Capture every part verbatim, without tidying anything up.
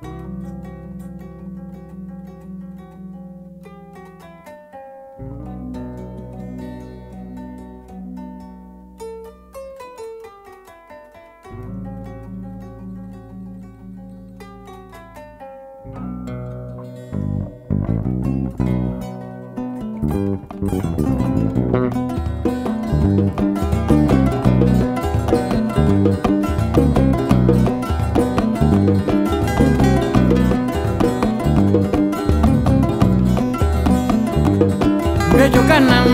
Bejo kanam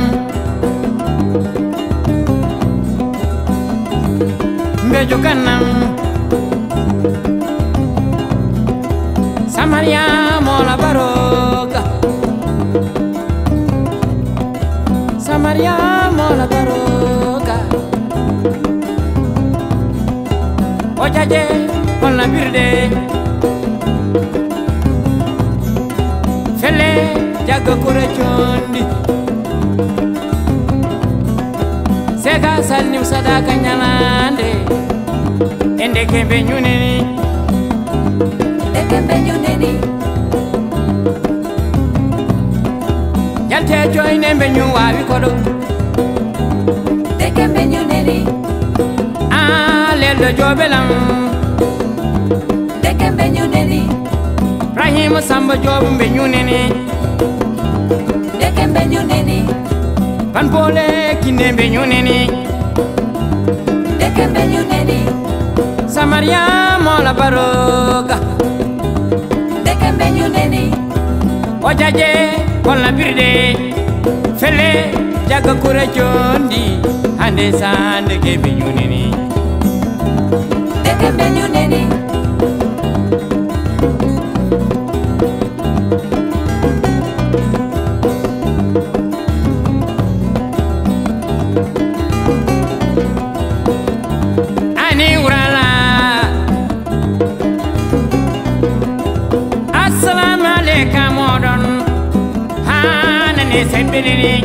Bejo kanam Samaria mola baroga Samaria mola baroga Ojaje on la birde Fele jaga kure chondi Seka salnim sadaka nyalande Ende kembe nyuneni Ende kembe nyuneni Jalte joy nembe nyuwa wikodo Ende kembe nyuneni Ah lelo jobelam Ende kembe nyuneni Rahim samba jobu mbe nyuneni Ende kembe nyuneni Pan pole kinembe nyuneni Dekembe nyuneni Samaria mola baroga Dekembe nyuneni Ojaje kola birde Fele jaga kura jondi Hande sande kembe nyuneni Dekembe nyuneni Sebelini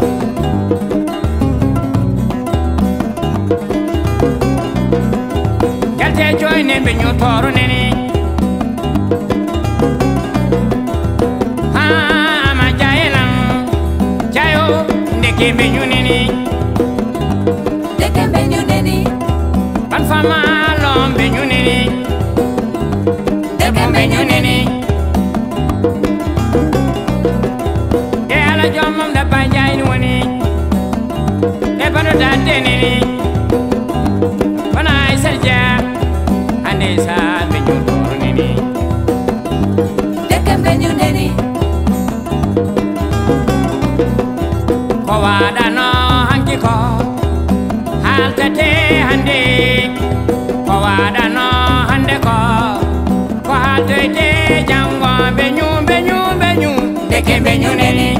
Kalte joy nembe nyotoro neni Ha ama jayelam Jayo ndekembe nyuneni Ndekembe nyuneni Panfama lombe nyuneni Ndekembe nyuneni Jomam da banjay ni woni e bano da deneni bana iselja ande sa be nyoro neni dekembe nyuneni ko wada no hanki ko haltate hande ko wada no hande ko ko haltate jango be nyu be nyu be nyu dekembe nyuneni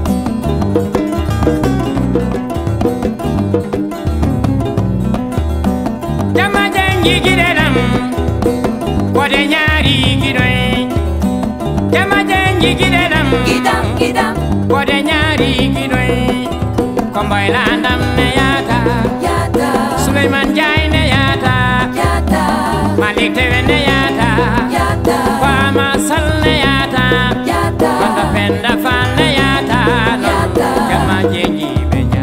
Gigirelam, kode nyari gidoy. Jama jengi girelam, gidam gidam. Kode nyari gidoy. Komboy landam ne yata, yata. Sulaiman Jai ne yata, yata. Malik Tewe ne yata, yata. Kwama Sal ne yata, yata. Kondo Penda Fal ne yata, yata. Jama jengi beja.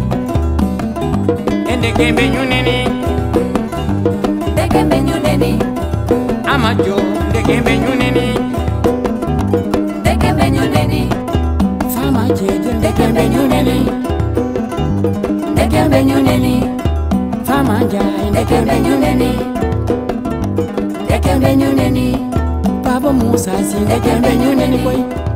Ende kembe nyuneni. Dekembe nyuneni Amajo dekembe nyuneni Dekembe nyuneni Fama jeje dekembe nyuneni Dekembe nyuneni Fama jai dekembe nyuneni Dekembe nyuneni Baba Musa si dekembe nyuneni boy